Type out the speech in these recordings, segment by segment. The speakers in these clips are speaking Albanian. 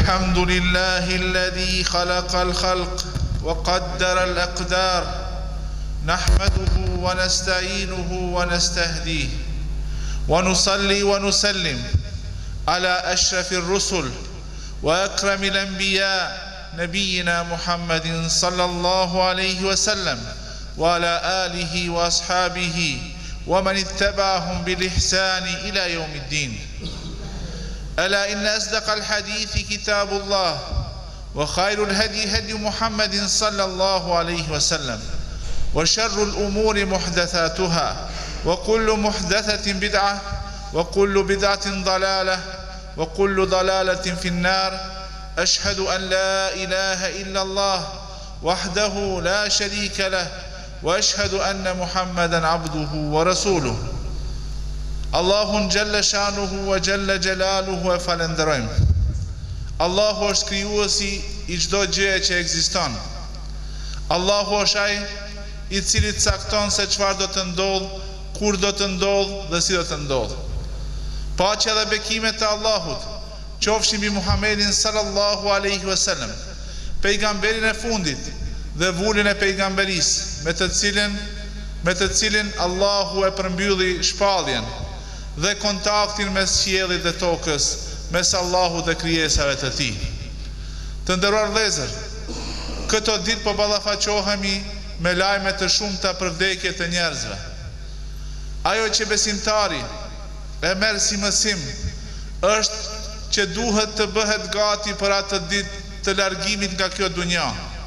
الحمد لله الذي خلق الخلق وقدر الأقدار نحمده ونستعينه ونستهديه ونصلي ونسلم على أشرف الرسل وأكرم الأنبياء نبينا محمد صلى الله عليه وسلم وعلى آله وأصحابه ومن اتبعهم بالإحسان إلى يوم الدين. ألا إن أصدق الحديث كتاب الله وخير الهدي هدي محمد صلى الله عليه وسلم وشر الأمور محدثاتها وكل محدثة بدعة وكل بدعة ضلالة وكل ضلالة في النار. أشهد أن لا إله إلا الله وحده لا شريك له وأشهد أن محمدا عبده ورسوله. Allahun gjelle shanuhu wa gjelle gjelaluhu e falenderojmë. Allahu është krijuesi i çdo gjëje që ekziston. Allahu është ai i cili cakton se çfarë do të ndodh, kur do të ndodh dhe si do të ndodh. Paqja dhe bekimet e Allahut qofshin mbi Muhamedit sallallahu alaihi wasallam, pejgamberin e fundit dhe vullin e pejgamberisë, me të cilin Allahu e përmbylli shpalljen dhe kontaktin mes qiellit dhe tokës, mes Allahut dhe krijesave të tij. Të nderuar vëllezër, këto ditë po ballafaqohemi me lajme të shumta për vdekje të njerëzve. Ajo që besimtari e merr si mësim është që duhet të bëhet gati për atë ditë të largimit nga kjo dunja.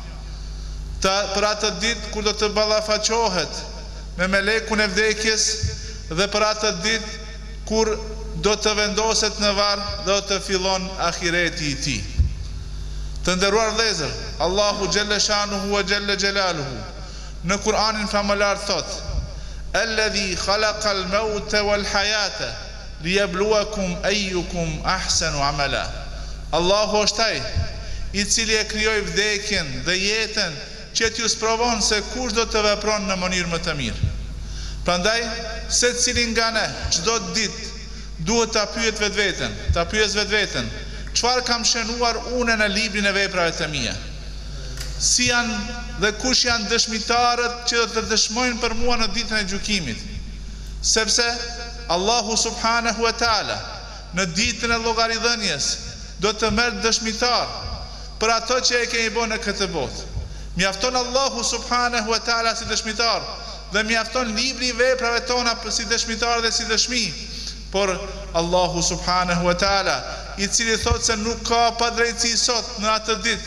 Për atë ditë kur do të ballafaqohet me melekun e vdekjes dhe për atë ditë kur do të vendoset në varr dhe do të fillon ahireti i tij. Të nderuar vëllezër, Allahu xhalla shanuhu wa xhalla jalaluhu në Kur'anin famëlar thot: "Alladhi khalaqa al-mauta wal-hayata liyabluwakum ayyukum ahsanu amala." Allahu është ai i cili e krijoi vdekjen dhe jetën që t'ju sprovon se kush do të vepron në mënyrë më të mirë. Prandaj, secili nga ne çdo ditë duhet ta pyet vetveten, çfarë kam shënuar unë në librin e veprave të mia? Si janë dhe kush janë dëshmitarët që do të dëshmojnë për mua në ditën e gjykimit? Sepse Allahu subhanahu wa taala në ditën e llogaridhënies do të merr dëshmitar për ato që e kemi bërë në këtë botë. Mjafton Allahu subhanahu wa taala si dëshmitar dhe mjafton libri i veprave tona si dëshmitar dhe si dëshmi. Por Allahu subhanahu wa taala, i cili thot se nuk ka padrejtësi sot në atë ditë,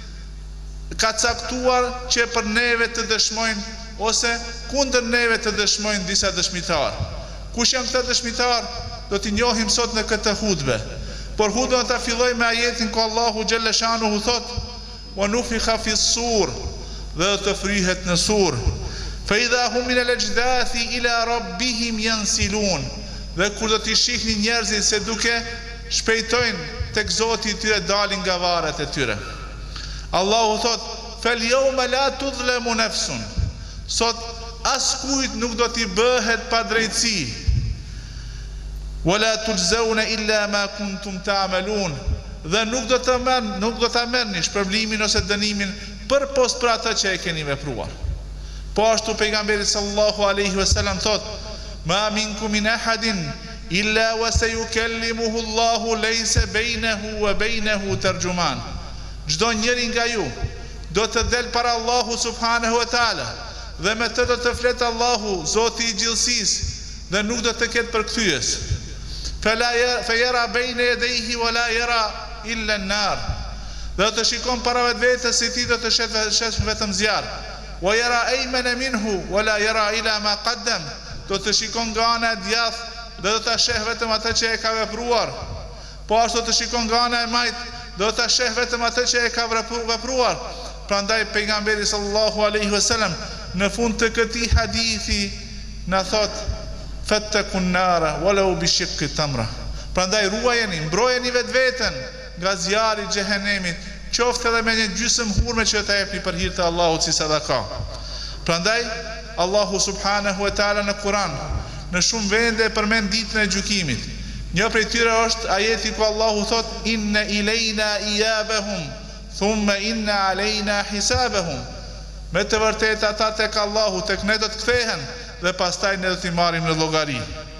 ka caktuar që për neve të dëshmojnë ose kundër neve të dëshmojnë disa dëshmitar. Kush janë këta dëshmitar? Do t'i njohim sot në këtë hutbe. Por hutbën ta filloj me ajetin ku Allahu xhalla shanuhu thot: "Wa nufikha fi s-sur", dhe do të fryhet në sur. Fa idha hum min al-ajdathi ila rabbihim yansilun. Dhe kur do t'i shihni njerëzit se duke shpejtojnë tek Zoti i tyre dalin nga varret e tyre. Allahu thot: "Fal yawma la tudhlamu nafsun." Sot askujt nuk do t'i bëhet padrejtësi. "Wala tujzauna illa ma kuntum ta'malun." Dhe nuk do ta merrni shpërblimin ose dënimin përpost për atë që e keni vepruar. Po ashtu pejgamberi sallallahu alaihi wasallam thot: "Ma minkum min ahadin illa wa sayukallimuhu Allahu laysa bainahu wa bainahu tarjuman." Çdo njeri nga ju do të del para Allahu subhanahu wa taala dhe me të do të flet Allahu, Zoti i gjithësisë, dhe nuk do të ketë përkthyes. Fa yara bayna yadayhi wa la yara illa an-nar. Dhe do të shikon para vetvetes se ti do të shes vetëm zjarr. Wa yara aymana minhu wa la yara ila ma qaddam. Do të shikon nga ana e djathtë dhe do ta sheh vetëm atë që e ka vepruar. Po ashtu do të shikon nga ana e majt, do ta sheh vetëm atë që e ka vepruar. Prandaj pejgamberi sallallahu alaihi wasallam në fund të këtij hadithi na thot: "Fattakun nara walau bi shiqqi tamra." Prandaj ruajeni, mbrojeni vetveten nga zjarri i xhehenemit, qoftë edhe me një gjysmë hurme që ta jepni për hir të Allahut si sadaka. Prandaj Allahu subhanahu wa taala në Kur'an në shumë vende përmend ditën e gjykimit. Një prej tyre është ajeti ku Allahu thot: inna ilejna iyabahum thumma inna alejna hisabahum. Me të vërtetë ata tek Allahu, tek ne do të kthehen dhe pastaj ne do t'i marrim në llogari.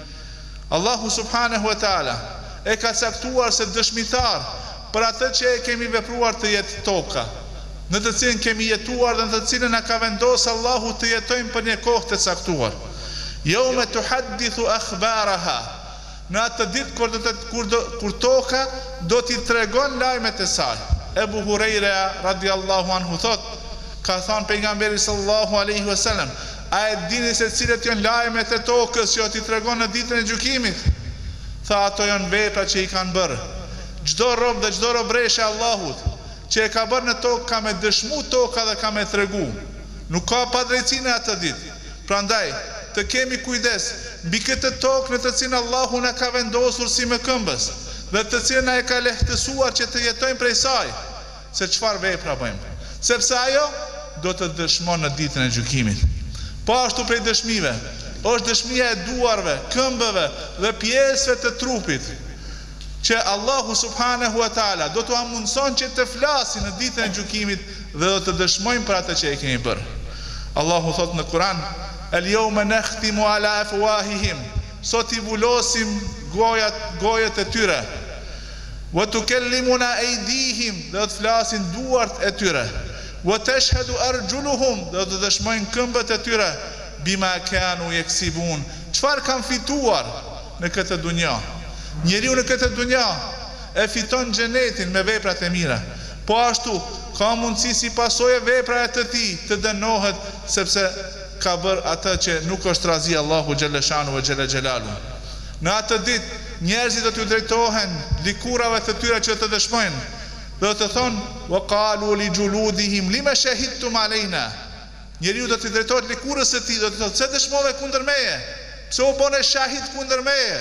Allahu subhanahu wa taala e ka caktuar se dëshmitar për atë që e kemi vepruar të jetë toka, në të cilën kemi jetuar dhe në të cilën na ka vendosur Allahu të jetojmë për një kohë të caktuar. Yawma tuhaddithu akhbaraha. Në atë ditë kur toka do t'i tregon lajmet e saj. Ebu Hurejra radiallahu anhu thot, ka thënë pejgamberi sallallahu alaihi wasallam: a e dini se cilët janë lajmet e tokës që t'i tregon në ditën e gjykimit? Tha, ato janë vepra që i kanë bërë. Çdo rob dhe çdo robreshe e Allahut që e ka bërë në tokë ka me dëshmu toka dhe ka me tregu. Nuk ka padrejti në atë ditë. Prandaj, të kemi kujdes mbi këtë tokë në të cilën Allahu na ka vendosur si me këmbës dhe të cilën na e ka lehtësuar që të jetojmë prej saj, se çfarë vepra bëjmë, sepse ajo do të dëshmon në ditën e gjykimit. Po ashtu prej dëshmive është dëshmia e duarve, këmbëve dhe pjesëve të trupit, që Allahu subhanahu wa taala do t'u mundson që të flasin në ditën e gjykimit dhe do të dëshmojnë për atë që e kemi bërë. Allahu thot në Kur'an: el-yawma nakhtimu ala afwahihim. Sot i vulosim gojat e tyre. Wa tukallimuna aydihim, do të flasin duart e tyre. Wa tashhadu arjuluhum, do të dëshmojnë këmbët e tyre. Bima kanu yaksibun. Çfarë kanë fituar në këtë dunja? Njeriu në këtë dunja e fiton xhenetin me veprat e mira. Po ashtu ka mundësi si pasojë veprat e tij të dënohet sepse ka bërë atë që nuk është razi Allahu xhaleshanu e xhelalu. Në atë ditë njerëzit do t'u drejtohen likurave të tyre që të dëshmojnë. Do të thonë: wa qalu li juludihim lima shahidtum alejna. Njeriu do t'i drejtohet likurës së tij, do të thotë: pse dëshmove kundër meje? Pse u bone shahid kundër meje?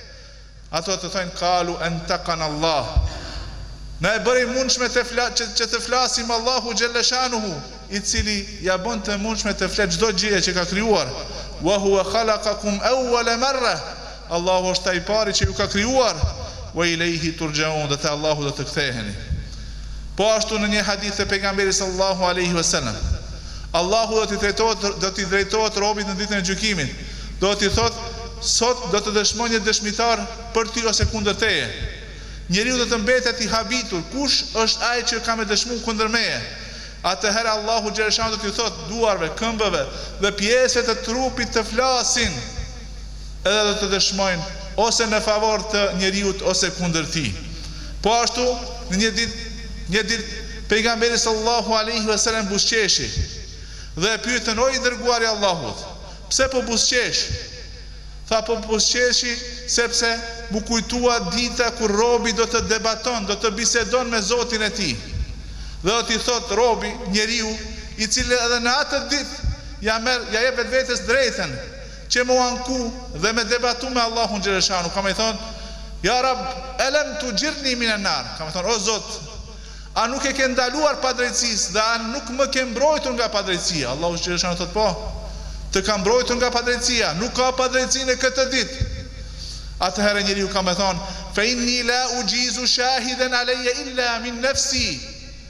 Ato të thonë: qalu antaqana Allah. Na e bëri mundshme që të flasim Allahu xhaleshanuhu, i cili ja bën të mundshme të flet çdo gjë që ka krijuar. Wa huwa khalaqakum awwala marra. Allahu është ai i pari që ju ka krijuar. Wa ilayhi turjaun, dhe te Allahu do të ktheheni. Po ashtu në një hadith të pejgamberit sallallahu alaihi wasallam, Allahu do t'i drejtohet robit në ditën e gjykimit. Do t'i thotë: sot do të dëshmoj një dëshmitar për ty ose kundër teje. Njeriu do të mbetet i habitur, kush është ai që ka me dëshmu kundër meje? Atëherë Allahu xhaleshanu do t'i thotë duarve, këmbëve dhe pjesëve të trupit të flasin, edhe do të dëshmojnë ose në favor të njeriut ose kundër tij. Po ashtu në një ditë pejgamberi sallallahu alaihi wasallam buzëqeshi dhe e pyetën: o i dërguari i Allahut, pse po buzëqesh? Tha: po buzëqeshi sepse mu kujtua dita kur robi do të debaton, do të bisedon me Zotin e tij. Dhe do t'i thot robi, njeriu i cili edhe në atë ditë ja jep vetvetes drejtën që mu anku dhe me debatu me Allahun xhaleshanu, ka me thonë: ja Rab, elem tujirni minan nar. Ka me thonë: o Zot, a nuk e ke ndaluar padrejtësisë dhe a nuk më ke mbrojtur nga padrejtësia? Allahu xhaleshanu thot: po, të ka mbrojtur nga padrejtësia, nuk ka padrejtësi në këtë ditë. Atëherë njeriu ka me thonë: fe inni la ujizu shahiden aleje illa min nafsi.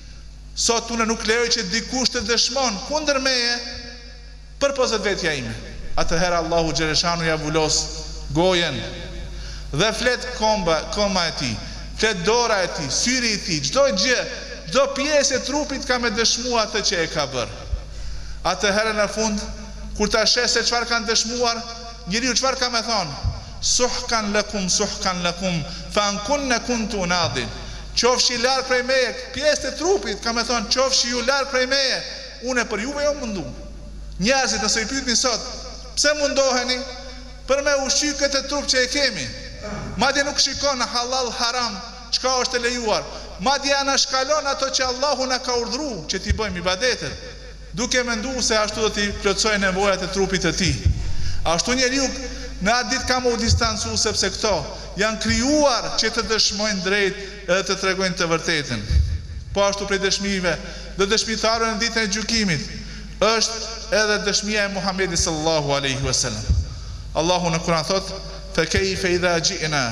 Sot unë nuk lejoj që dikush të dëshmon kundër meje përpoz vetja ime. Atëherë Allahu xhaleshanu ja vulos gojen dhe flet koma e tij, flet dora e tij, syri i tij, çdo gjë, çdo pjesë e trupit ka me dëshmuar atë që e ka bërë. Atëherë në fund, kur ta sheh se çfarë kanë dëshmuar, njeriu çfarë ka me thonë? Suhkan lakum, fa an kunna kuntu nadin. Qofshi larg prej meje, pjesë të trupit ka me thonë: qofshi ju larg prej meje, unë për juve jo mundu. Njerëzit nëse i pyetni sot: pse mundoheni? Për me ushqy këtë trup që e kemi. Madje nuk shikon në halal haram çka është e lejuar. Madje ana shkalon ato që Allahu na ka urdhëruar që t'i bëjmë ibadetet, duke menduar se ashtu do t'i plotësojë nevojat e trupit të tij. Ashtu njeriu në atë ditë ka më u distancu, sepse këto janë krijuar që të dëshmojnë drejt edhe të tregojnë të vërtetën. Po ashtu prej dëshmive dhe dëshmitarëve në ditën e gjykimit është edhe dëshmia e Muhamedit sallallahu alaihi wasallam. Allahu në Kur'an thot: fa kayfa idha ji'na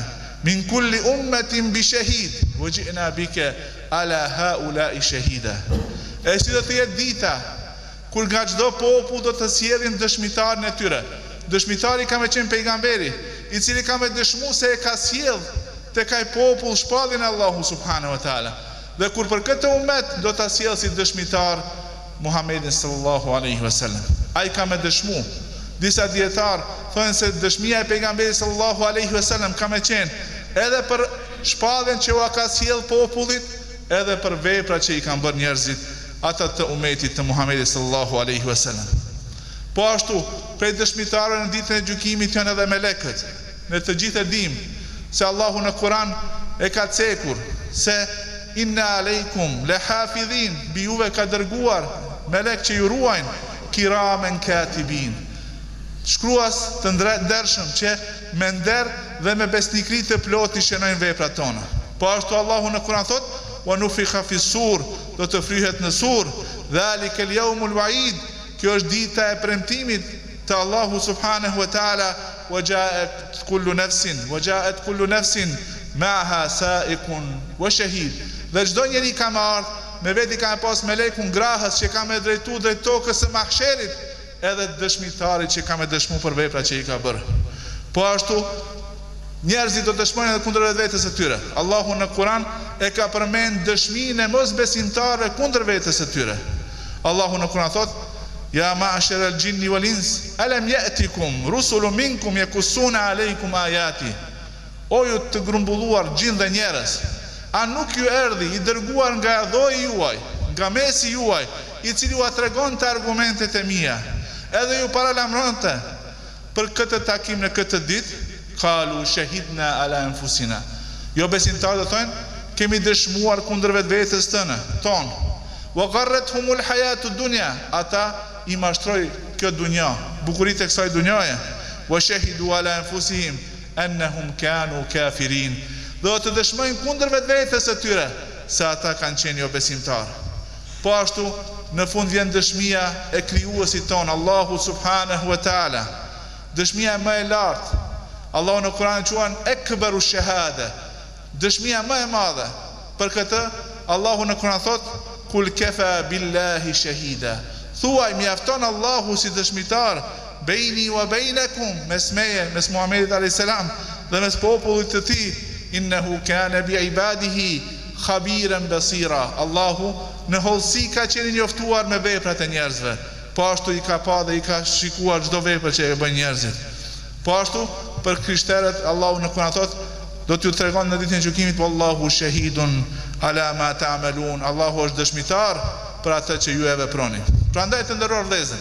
min kulli ummetin bi shahid wa ji'na bika ala haula'i shahida. E si do të jetë dita kur nga çdo popull do të sjellin dëshmitarin e tyre. Dëshmitari ka me qenë pejgamberi, i cili ka me dëshmu se e ka sjell tek ai popull shpallin Allahu subhanahu wa taala. Dhe kur për këtë ummet do ta sjell si dëshmitar Muhammedin sallallahu alaihi wasallam. Ai ka me dëshmu. Disa dietar thonë se dëshmia e pejgamberit sallallahu alaihi wasallam ka me qenë edhe për shpalljen që u ka sjell popullit, edhe për veprat që i kanë bërë njerëzit ata të umetit të Muhammedit sallallahu alaihi wasallam. Po ashtu, prej dëshmitarëve në ditën e gjykimit janë edhe melekët. Ne të gjithë e dimë se Allahu në Kur'an e ka cekur se inna aleikum le hafidhin, bi juve ka dërguar melek që ju ruajnë, kiramen katibin, shkruas të ndershëm që me nder dhe me besnikri të plot i shënojnë veprat tona. Po ashtu Allahu në Kur'an thot wa nufikha fi sur, do të fryhet në sur, dhalika al-yawmul wa'id, kjo është dita e premtimit të Allahu subhanahu wa ta'ala, wa ja'at kullu nafsin ma'ha sa'iqun wa shahid. Dhe çdo njeri ka me ardhur, me veti ka me pas melekun grahës që ka me drejtu drejt tokës së mahsherit, edhe dëshmitarit që ka me dëshmu për veprat që i ka bërë. Po ashtu, njerëzit do dëshmojnë edhe kundër vetes së tyre. Allahu në Kur'an e ka përmend dëshminë e mosbesimtarëve kundër vetes së tyre. Allahu në Kur'an thot: "Ya ma'ashara al-jinni wal-ins, alam ya'tikum rusulun minkum yaqussuna alaykum ayati." O ju të grumbulluar gjin dhe njerëz, a nuk ju erdhi i dërguar nga dhoji juaj, nga mesi juaj, i cili ju tregonte argumentet e mia, edhe ju paralamronte për këtë takim në këtë ditë? Qalu shahidna ala anfusina. Jo besimtarët do thonë, kemi dëshmuar kundër vetvetes tonë. Wa gharratuhumul hayatud dunya, ata i mashtroi kjo dunja, bukuritë e kësaj dunjaje. Wa shahidu ala anfusihim annahum kanu kafirin. Do të dëshmojnë kundër vetvetes së tyre se ata kanë qenë jo besimtar. Po ashtu në fund vjen dëshmia e krijuesit ton, Allahu subhanahu wa taala. Dëshmia më e lartë. Allahu në Kur'an quan ekbaru shahada, dëshmia më e madhe. Për këtë Allahu në Kur'an thot: "Kul kafa billahi shahida." Thuaj, mjafton Allahu si dëshmitar beini wa bainakum, mes meje, mes Muhamedit alayhis salam dhe mes popullit të tij. Innahu kana bi ibadihi khabiran basira. Allahu në hollësi ka qenë njoftuar me veprat e njerëzve. Po ashtu i ka pa dhe i ka shikuar çdo vepër që e bëjnë njerëzit. Po ashtu për krishterët Allahu në Kur'an thot, do t'ju tregon në ditën e gjykimit: "Wallahu shahidun ala ma ta'malun." Allahu është dëshmitar për atë që ju e veproni. Prandaj të nderuar vëllezër,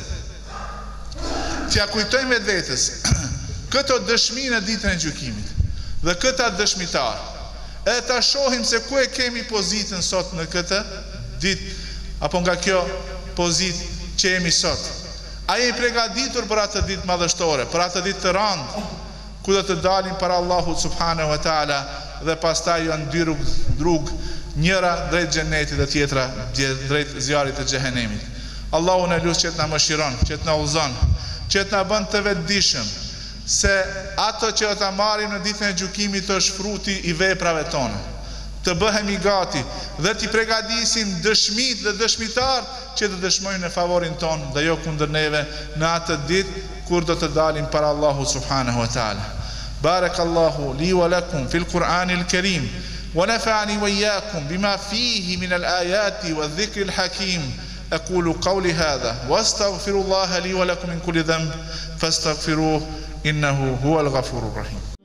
t'ja kujtojmë vetvetes këto dëshmi në ditën e gjykimit dhe këta dëshmitar, edhe ta shohim se ku e kemi pozitën sot në këtë ditë, apo nga kjo pozitë që jemi sot. A jemi përgatitur për atë ditë madhështore, për atë ditë të rëndë, ku do të dalim para Allahut subhanahu wa taala dhe pastaj janë dy rrugë, njëra drejt xhenetit dhe tjetra drejt zjarrit të xhehenemit. Allahu na lut që të na mëshiron, që të na udhëzon, që të na bën të vetëdijshëm se ato që do ta marrim në ditën e gjykimit është fruti i veprave tona. Të bëhemi gati dhe t'i përgatisim dëshmit dhe dëshmitar që të dëshmojnë në favorin ton dhe jo kundër neve në atë ditë kur do të dalim para Allahu subhanahu wa ta'ala. Barakallahu li wa lakum fil Qur'anil Karim wa nafa'ani wa iyyakum bima fihi min al-ayati wa dhikri al-hakim. أقول قولي هذا وأستغفر الله لي ولكم من كل ذنب فاستغفروه إنه هو الغفور الرحيم.